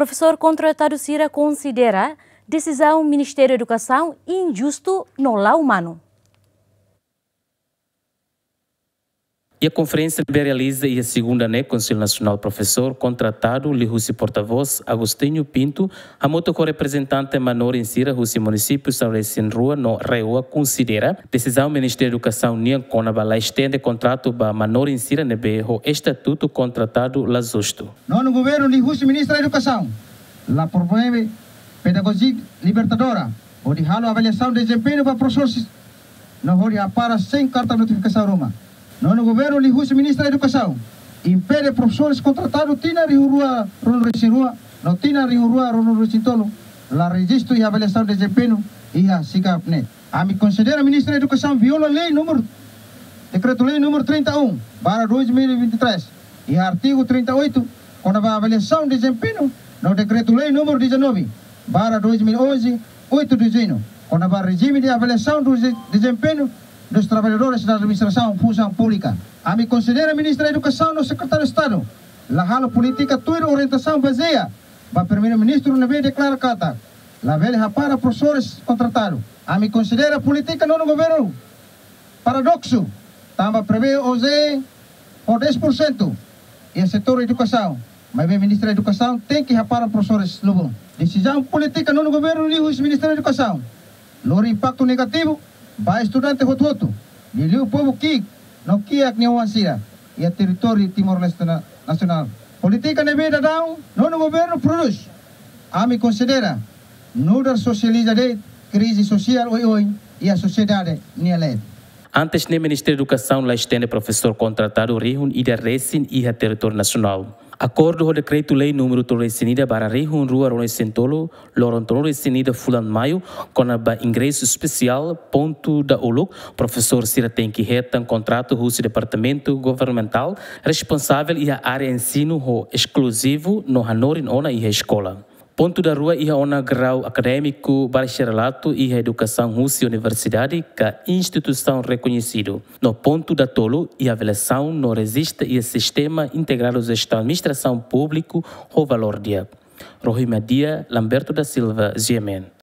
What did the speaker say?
Professor contratado Cira considera decisão do Ministério da Educação injusto no lar humano. E a conferência realiza a segunda Conselho Nacional Professor contratado Lihusi porta-voz Agostinho Pinto, a moto representante menor em Cira, o município São Recém Rua, no Reua, considera decisão do Ministério da Educação Nian Conabala estende contrato para menor em Cira, nebe o estatuto contratado la justo. No governo Lihusi Ministro da Educação, la problema pedagógica libertadora, ou de halo avaliação de desempenho para professores, não hori para sem carta notificação Roma. No governo Lihusi Ministro da Educação, impede professores contratados tina rua rua, não tina rua Tolo, la registro e avaliação de desempenho e a SICAP. A me considera Ministro da Educação viola decreto-lei número 31, para 2023, e artigo 38, quando a avaliação de desempenho, no decreto-lei número 19, para 2011, 8 de junho, quando a regime de avaliação do desempenho dos trabalhadores da administração função pública. A me considera Ministro da Educação no Secretário de Estado. La halo política tua orientação baseia. Para Primeiro-Ministro não vem declarar cata. La velha para professores contratados. A me considera política no governo. Paradoxo. Tamba prevê hoje por 10%. E o setor da educação. Mas o Ministro da Educação tem que para professores lubom. Decisão política no governo e o Ministro da Educação. Lor impacto negativo. Para estudante roto, e o povo que não quer que não ansira e a território Timor-Leste nacional. Política na vida não, no governo produz. A me considera não dar socializa de crise social hoje e a sociedade nem leve. Antes do Ministério da Educação, lá estende professor contratado Rihun e da Recém e a território nacional. Acordo com o decreto-lei número 3 para Rihun Rua Ronesentolo, Lorontono Recenida Fulan Maio, com a ingresso especial, ponto da Oluk, professor Cira tem que retar contrato com o departamento governamental responsável e a área ensino exclusivo no Hanorin Ona e a escola. Ponto da rua e a grau acadêmico bacharelato e a educação Rússia Universidade que instituição reconhecido. No ponto da tolo e a avaliação no resiste e o sistema integrado da administração pública o valor dia. Rohima Dia, Lamberto da Silva, GMN.